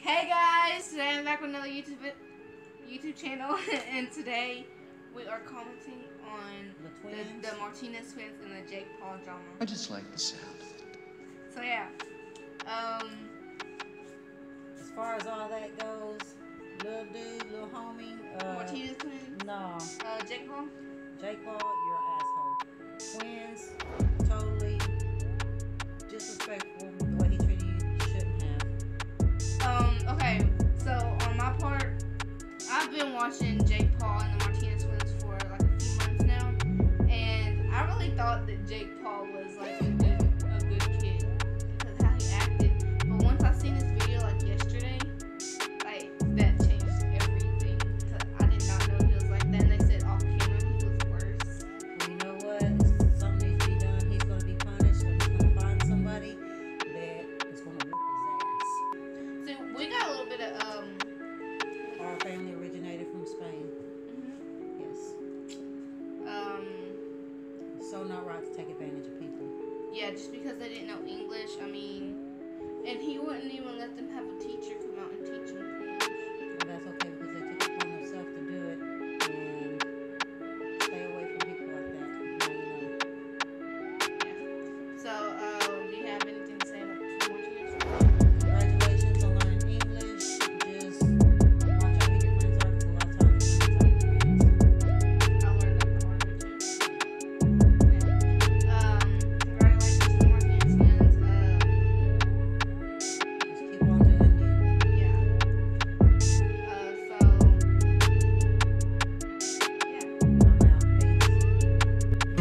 Hey guys, today I'm back with another YouTube channel, and today we are commenting on the Martinez twins and the Jake Paul drama. I just like the sound of it. So yeah, as far as all that goes, little dude, little homie, Martinez twins. No. Jake Paul. Jake Paul, you're an asshole. Twins, totally disrespectful the way he treated you. Shouldn't have. Okay, so on my part, I've been watching Jake Paul and the Martinez twins for like a few months now, and I really thought that Jake Paul was like a good kid because how he acted. But once I seen this video like yesterday, like that changed everything. Cause I did not know he was like that. And they said off camera he was worse. Well, you know what? Something needs to be done. He's going to be punished, or he's going to find somebody that is going to whoop his ass. So we got a little bit of Our family originated from Spain. Yes. So not right to take advantage of people. Yeah, just because they didn't know English. I mean, and he wouldn't even let them have a teacher come out and teach them English. Well, that's okay because they took it upon themselves to do it, and stay away from people like that. Yeah. So, do you have anything to say about the Martinez? Congratulations on learning English. Just watch out who your friends are, because a lot of times you're not talking to friends. I learned that the hard way too. Yeah. Congratulations to the Martinez twins. Just keep on doing you. Yeah. So, yeah. I'm out. Peace.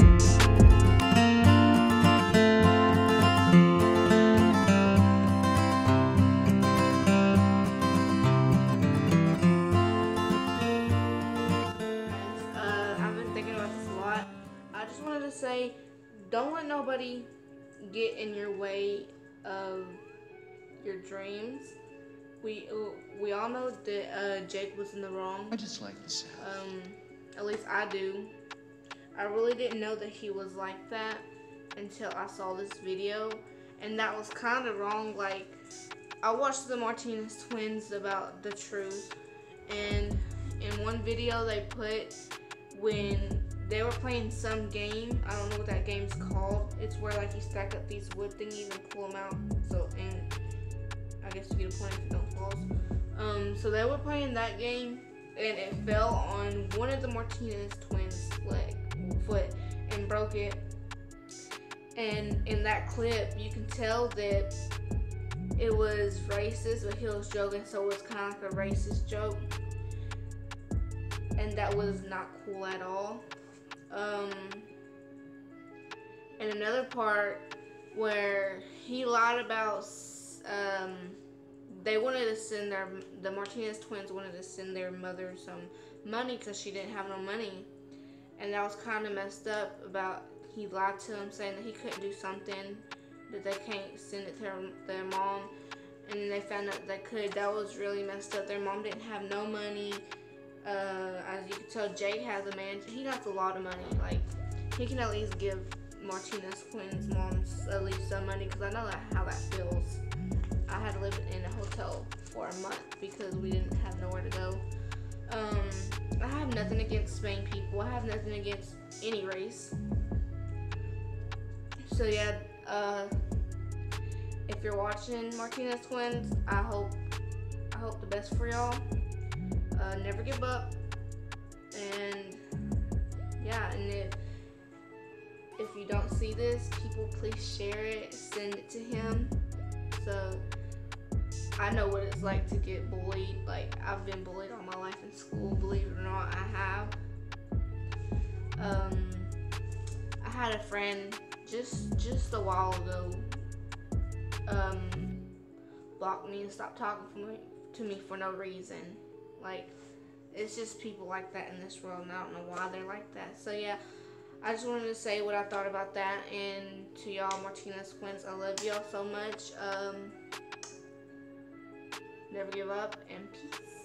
I've been thinking about this a lot. I just wanted to say, don't let nobody get in your way of your dreams. We all know that Jake was in the wrong. I just like the sound. At least I do. I really didn't know that he was like that until I saw this video, and that was kind of wrong. Like, I watched the Martinez twins about the truth, and in one video they put when they were playing some game, I don't know what that game's called. It's where like you stack up these wood thingies and pull them out. So, and I guess you get a point if it don't fall. So they were playing that game, and it fell on one of the Martinez twins' foot and broke it. And in that clip, you can tell that it was racist, but he was joking, so it was kind of like a racist joke. And that was not cool at all. And another part where he lied about, they wanted to send the Martinez twins wanted to send their mother some money because she didn't have no money. And that was kind of messed up. About he lied to them saying that he couldn't do something, that they can't send it to their mom, and then they found out they could. That was really messed up. Their mom didn't have no money. As you can tell, Jake has a man. He got a lot of money. Like, he can at least give Martinez twins' moms at least some money, because I know how that feels. I had to live in a hotel for a month because we didn't have nowhere to go. I have nothing against Spain people. I have nothing against any race. So yeah, if you're watching Martinez twins, I hope the best for y'all. Never give up. And yeah, and if you don't see this, people please share it, send it to him. So I know what it's like to get bullied. Like, I've been bullied all my life in school, believe it or not, I have. I had a friend just a while ago block me and stop talking to me for no reason. Like, it's just people like that in this world, and I don't know why they're like that. So yeah, I just wanted to say what I thought about that. And to y'all Martinez twins, I love y'all so much. Never give up, and peace.